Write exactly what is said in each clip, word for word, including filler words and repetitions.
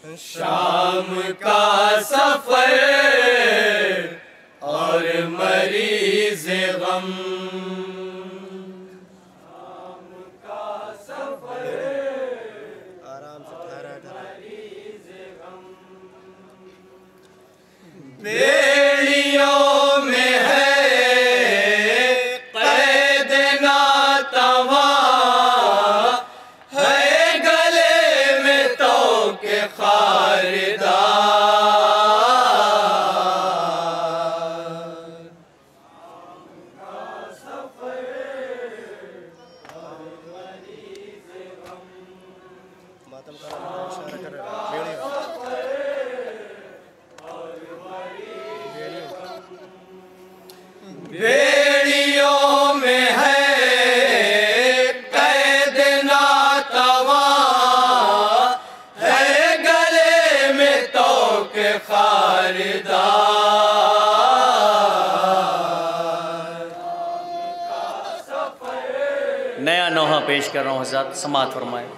शाम का सफर और मरीज गम, शाम का सफर आराम से ठहरा मरीज गम, बेड़ियों में है कैद नातवा, है गले में तो के बेड़ियों में है कैद नातवा, है गले में तो के खारिदार। नया नोहा पेश कर रहा हूँ हज़रत, समाअत फरमाए।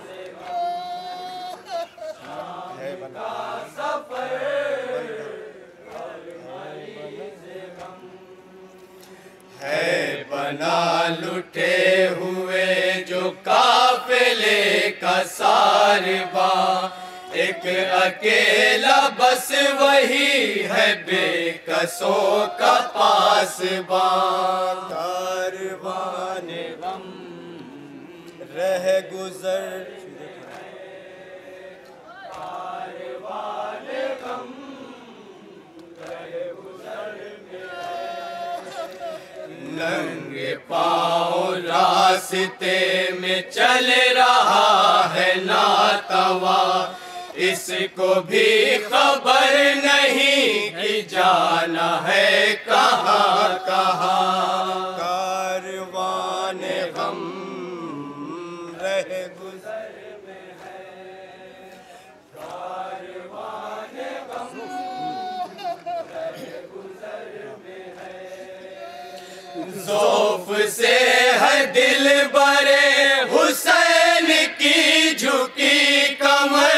है बना लुटे हुए जो काफिले का सारबा, एक अकेला बस वही है बेकसों का पासबा। कारवाने गम रह गुजर, कारवाने गम रह गुजर, नंगे पाँव रास्ते में चल रहा है नातवा, इसको भी खबर नहीं कि जाना है कहाँ कहाँ। कारवाने गम रह गुजर में है, कारवाने गम रह गुजर में है, ज़ौफ़ से है दिल बरे हुसैन की झुकी कमर,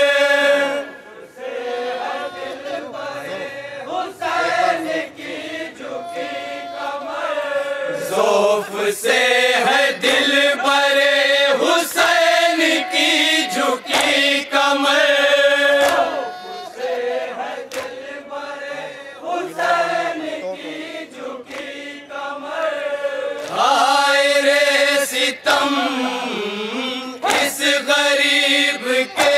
ज़ौफ़ से है दिल बरे हुसैन की झुकी कमर, से है दिल बरे हुसैन की झुकी कमर। हाय रे सितम इस गरीब के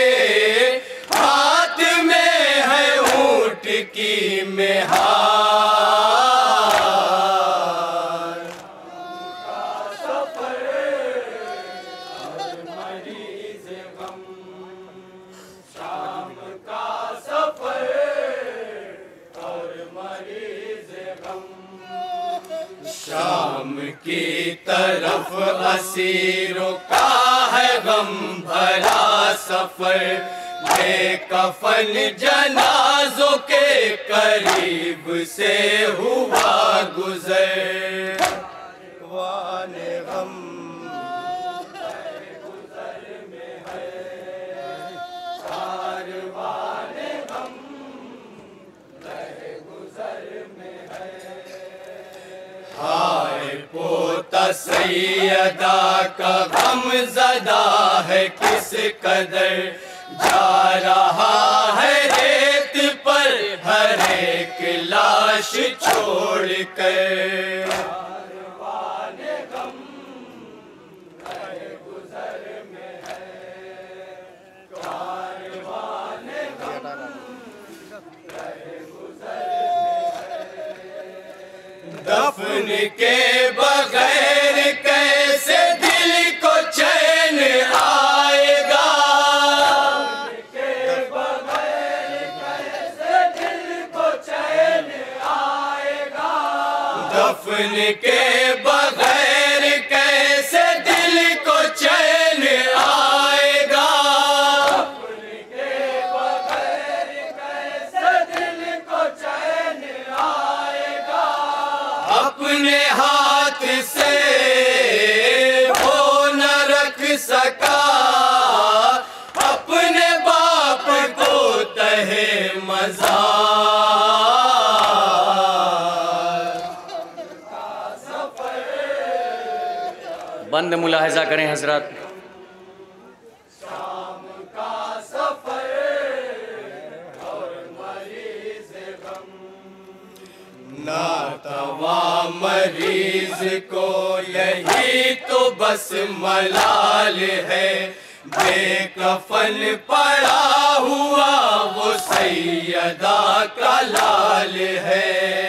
हाथ में है ऊँट की मेहार। शाम की तरफ असीरों का है गम भरा सफर, बेकफन जनाजों के करीब से हुआ गुजर। वाने गम गुजर में है, कारवाने गम गुजर में है। हाय पोता सैयदा का गम ज़दा है किस कदर, जा रहा है रेत पर हर एक लाश छोड़ कर। कारवाने गम गुजर में है, कारवाने गम गुजर में है। दफन के बगैर कैसे दिल को चैन आएगा, के बगैर कैसे दिल को चैन आएगा, दफन के बगैर कैसे दिल को चैन आएगा, दफन के बगैर कैसे दिल को चैन आएगा। अपने हाथ से वो न रख सका अपने बाप बंद मुलाहिजा करें हजरत। शाम का सफर और मरीज गम, नातवा मरीज को यही तो बस मलाल है, बेकफन पड़ा हुआ वो सैयदा का लाल है।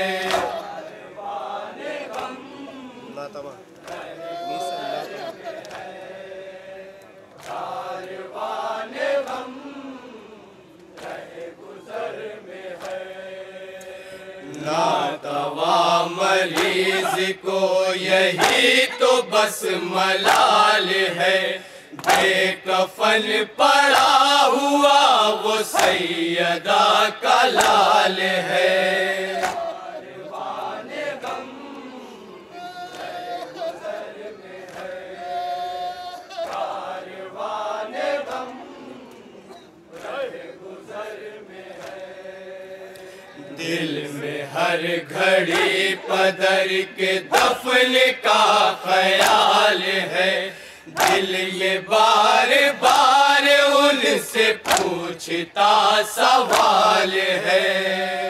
नातवा मरीज को यही तो बस मलाल है, बेकफन पड़ा हुआ वो सैयदा का लाल है। दिल में हर घड़ी पदर के दफन का ख्याल है, दिल ये बार बार उनसे पूछता सवाल है।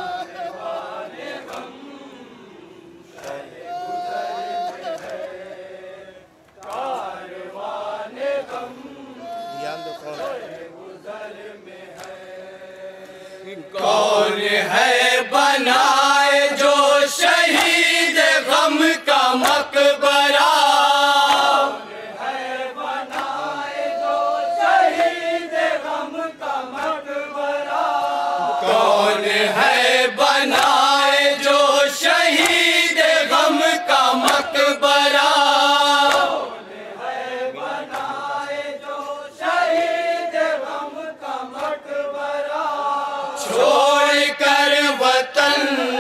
कौन है बनाए जो शहीद गम का मकबरा, कौन है बनाए जो शहीद गम का मकबरा, कौन है बनाए जो शहीद गम का मकबरा, कौन है बनाए जो शहीद गम का मकबरा। छोड़ कर वतन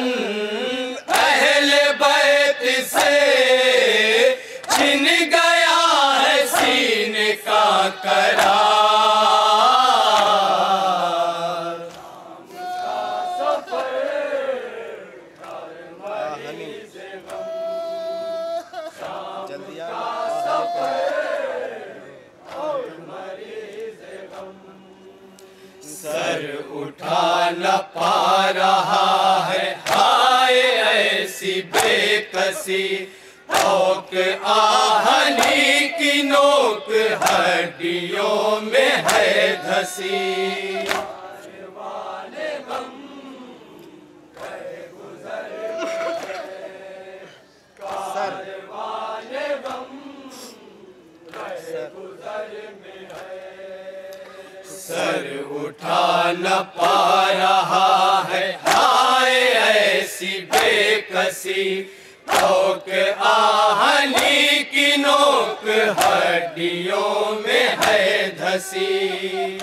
अहले बैत से छिन गया है सीने का करार। सर उठा न पा रहा है हाय ऐसी बेकसी, तोक आहनी की नोक हड्डियों में है धसी। सर उठा न पा रहा है हाय ऐसी बेकसी, तोक आहनी की नोक हड्डियों में है धसी।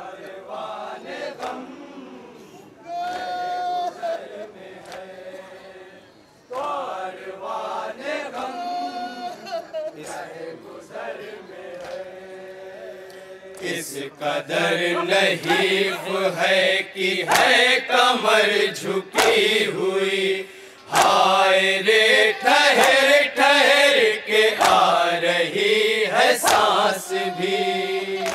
इस कदर नहीफ है कि है कमर झुकी हुई, हाय रे ठहर ठहर के आ रही है सांस भी।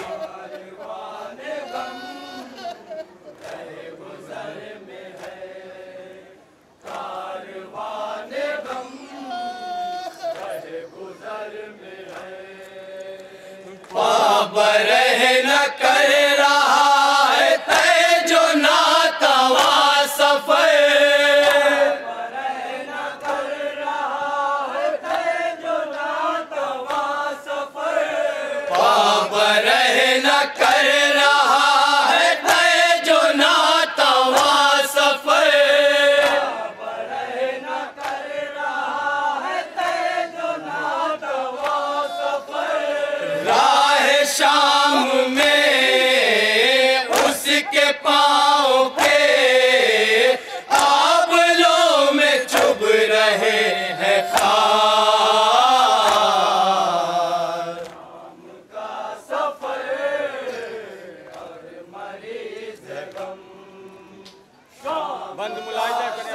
बरह न कर रहा है तय जो नातवा सफर, बरह न कर रहा है तय जो नातवा सफर, बरह न कर रहा है तय जो नातवा सफर, बरह न कर रहा है तय जो नातवा सफर। राह शाम में उसके पाँव के आबलों में चुभ रहे हैं खार। शाम का सफर और मरीज गम, बंद मुलाहिजा करें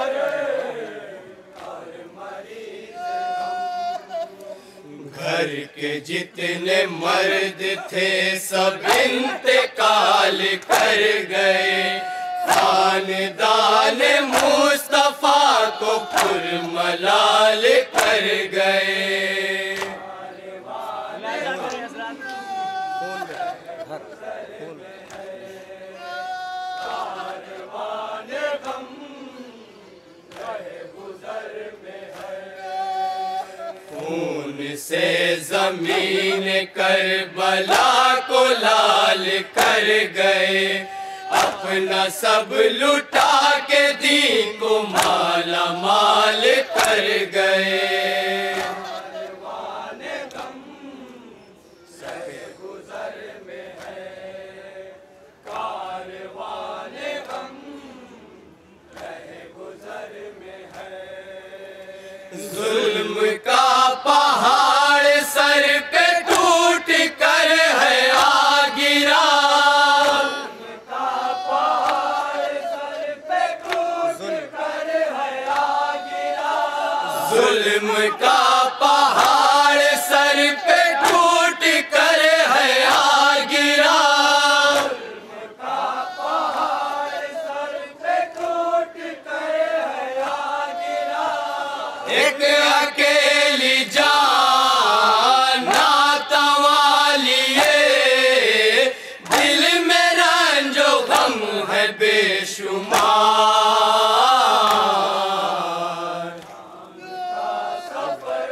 घर के जितने मर्द थे सब इंतकाल कर गए खानदान मुस्तफा को पुरमलाल कर गए से जमीन करबला को लाल कर गए अपना सब लुटा के दीन को माला माल कर गए जुल्म का पहाड़ सर पे टूट कर है आ गिरा जुल्म का पहाड़ सर पे टूट कर है आ गिरा जुल्म का पहाड़ सर पे टूट कर है आ गिरा जुल्म का पहाड़ सर पे टूट कर है आ गिरा एक अकेली जान नातवालिए दिल में रंजो गम है बेशुमार सफर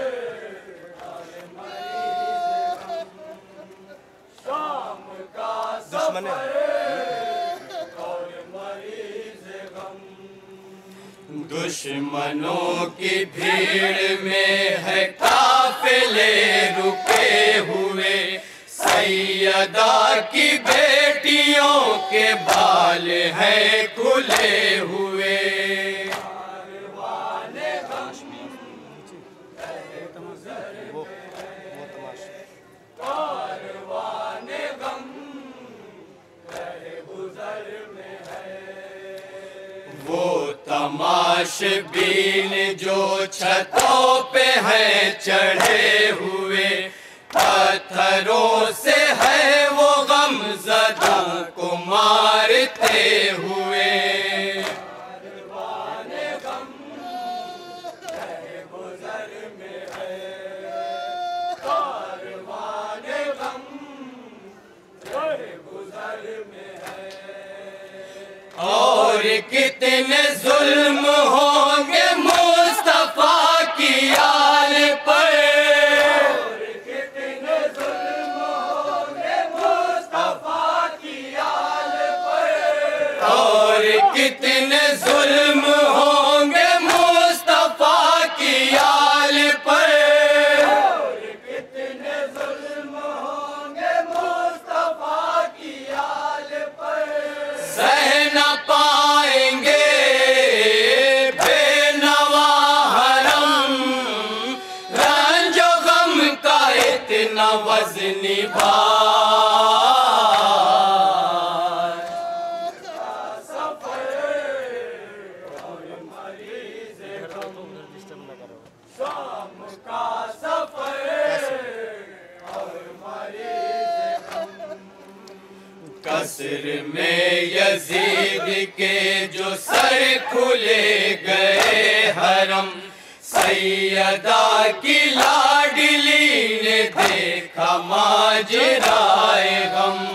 शाम का सफर दुश्मनों की भीड़ में है काफिले रुके हुए सैयदा की बेटियों के बाल हैं खुले हुए वो तमाशबीन जो छतों पे हैं चढ़े हुए पत्थरों से है वो गमज़दा को मारते हुए और कितने जुल्म होंगे मुस्तफा की आल पर और कितने जुल्म होंगे मुस्तफा की आल पर और कितने जुल्म होंगे मुस्तफा की आल पर और कितने जुल्म होंगे मुस्तफा की आल पर सह न पाएंगे बेनवा हरम रंजो गम का इतना वज़नी भार शाम का सफर कसर में यजीद के जो सर खुले गए हरम सैयदा की लाडली ने देखा माजराए गम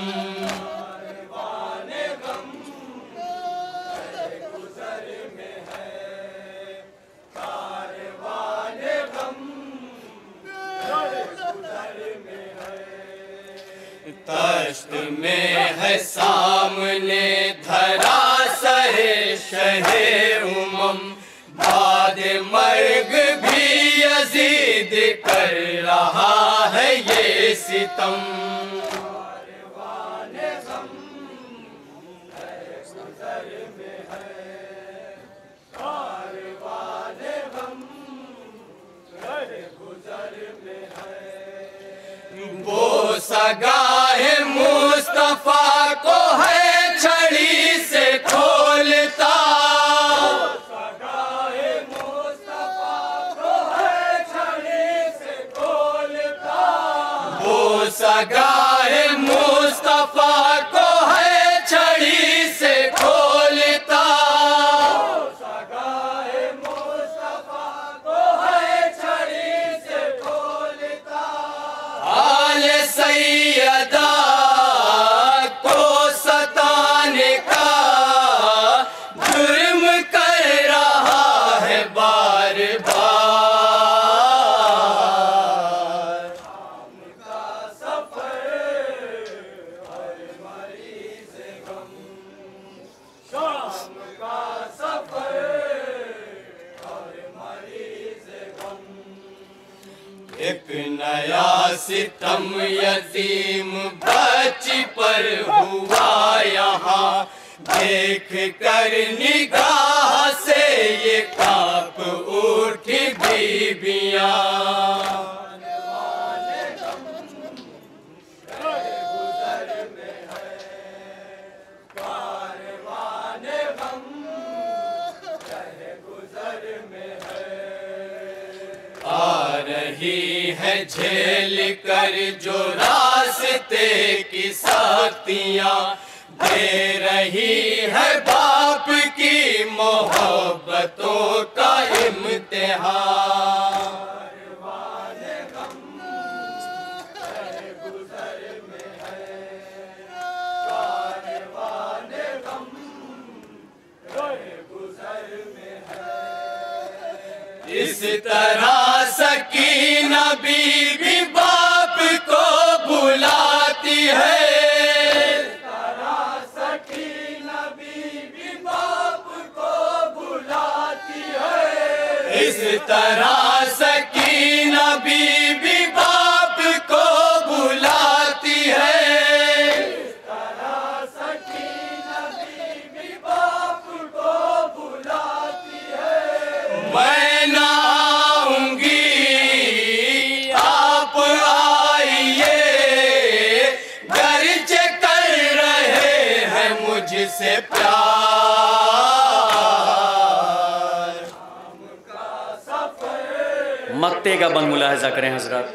तश्त में है सामने धरा सहे शहे उमम बाद मर्ग भी यजीद कर रहा है ये सितम वो सगाए मुस्तफा को है छड़ी से खोलता सितम यतीम बच्ची पर हुआ यहाँ, देख कर निगाह से ये कांप उठी बीबियां। आ रही है झेल कर जो रास्ते की सख्तियां, दे रही है बाप की मोहब्बतों का इम्तिहान। इस तरह सकीना बीबी बाप को बुलाती है, इस तरह सकीना बीबी बाप को बुलाती है, इस तरह सकीना बीबी बाप को बुलाती है, इस तरह सकीना बीबी बाप को बुलाती है। मैं से प्यार का सफर, मक्ते का बंद मुलाहिजा करें हजरत।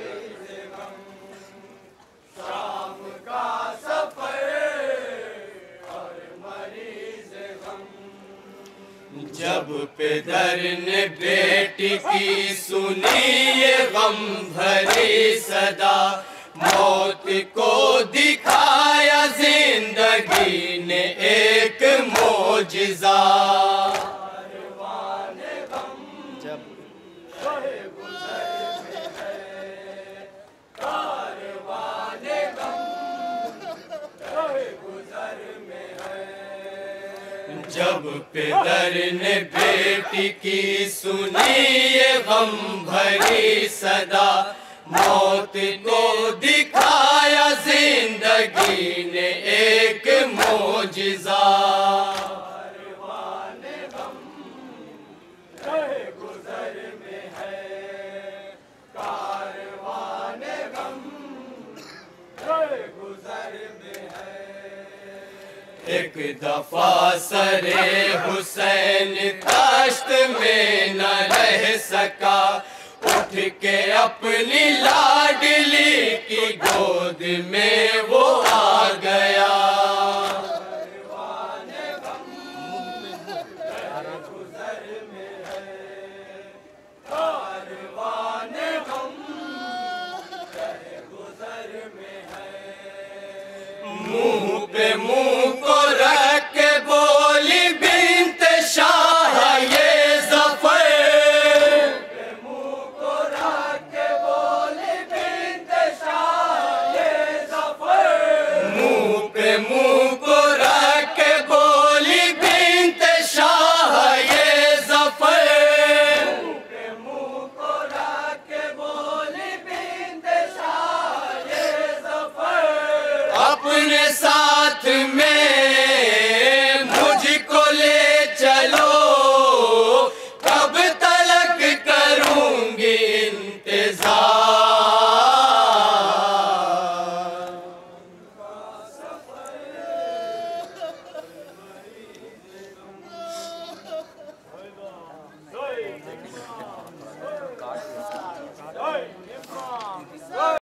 शाम का सफर और मरीज गम, जब पितर ने बेटी की सुनी ये गम भरी सदा, मौत को दिखाया जिंदगी ने एक मोजिज़ा। जब गुज़र में है कारवाने गम, गुज़र में है, जब पितर ने बेटी की सुनी ये गम भरी सदा, मौत को दिखाया जिंदगी ने एक मोजिज़ा। कारवाने गम रहे गुज़र में है, कारवाने गम रहे गुज़र में है। एक दफा सरे हुसैन तश्त में न रह सका, उठ के अपनी लाडली की गोद में वो आ गया। गुज़र में है कारवाने गम, गुज़र में है। मुंह पे मुंह को रख के बोली बिन्त शाह ये अपने साथ में